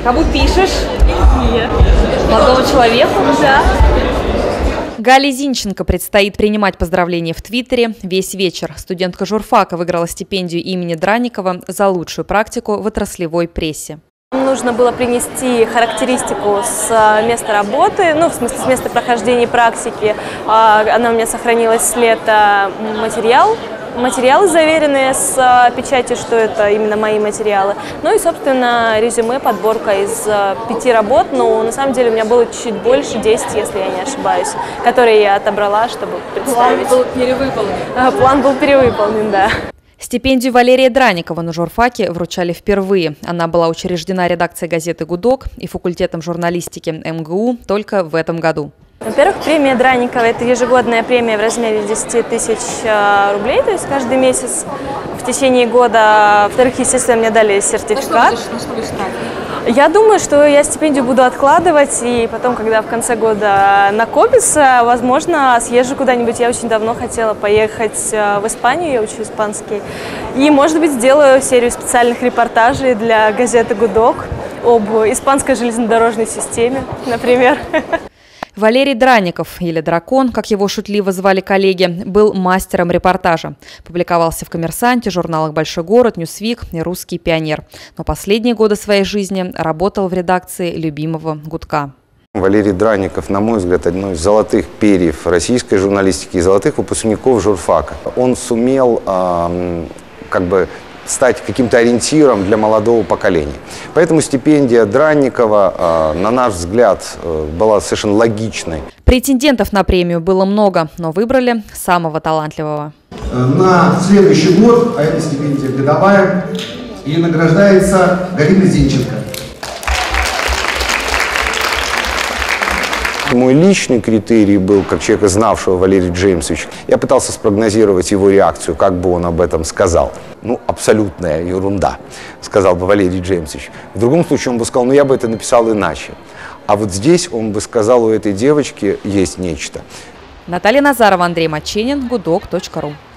Кому пишешь? Нет. Молодому человеку? Да. Гале Зинченко предстоит принимать поздравления в Твиттере весь вечер. Студентка журфака выиграла стипендию имени Дранникова за лучшую практику в отраслевой прессе. Нужно было принести характеристику с места работы, ну, в смысле, с места прохождения практики. Она у меня сохранилась с лета, материалы заверенные с печатью, что это именно мои материалы. Ну и, собственно, резюме, подборка из 5 работ, но на самом деле у меня было чуть больше, 10, если я не ошибаюсь, которые я отобрала, чтобы представить. План был перевыполнен. План был перевыполнен, да. Стипендию Валерия Дранникова на журфаке вручали впервые. Она была учреждена редакцией газеты «Гудок» и факультетом журналистики МГУ только в этом году. Во-первых, премия Дранникова – это ежегодная премия в размере 10 тысяч рублей, то есть каждый месяц в течение года. Во-вторых, естественно, мне дали сертификат. Я думаю, что я стипендию буду откладывать, и потом, когда в конце года накопится, возможно, съезжу куда-нибудь. Я очень давно хотела поехать в Испанию, я учу испанский. И, может быть, сделаю серию специальных репортажей для газеты «Гудок» об испанской железнодорожной системе, например. Валерий Дранников, или Дракон, как его шутливо звали коллеги, был мастером репортажа. Публиковался в «Коммерсанте», журналах «Большой город», «Ньюсвик» и «Русский пионер». Но последние годы своей жизни работал в редакции любимого «Гудка». Валерий Дранников, на мой взгляд, одно из золотых перьев российской журналистики и золотых выпускников журфака. Он сумел стать каким-то ориентиром для молодого поколения. Поэтому стипендия Дранникова, на наш взгляд, была совершенно логичной. Претендентов на премию было много, но выбрали самого талантливого. На следующий год, а эта стипендия годовая, и награждается Галина Зинченко. Мой личный критерий был, как человека, знавшего Валерия Джеймсовича. Я пытался спрогнозировать его реакцию, как бы он об этом сказал. Ну, абсолютная ерунда, сказал бы Валерий Джеймсович. В другом случае он бы сказал, ну, я бы это написал иначе. А вот здесь он бы сказал, у этой девочки есть нечто. Наталья Назарова, Андрей Маченин, Гудок.ру.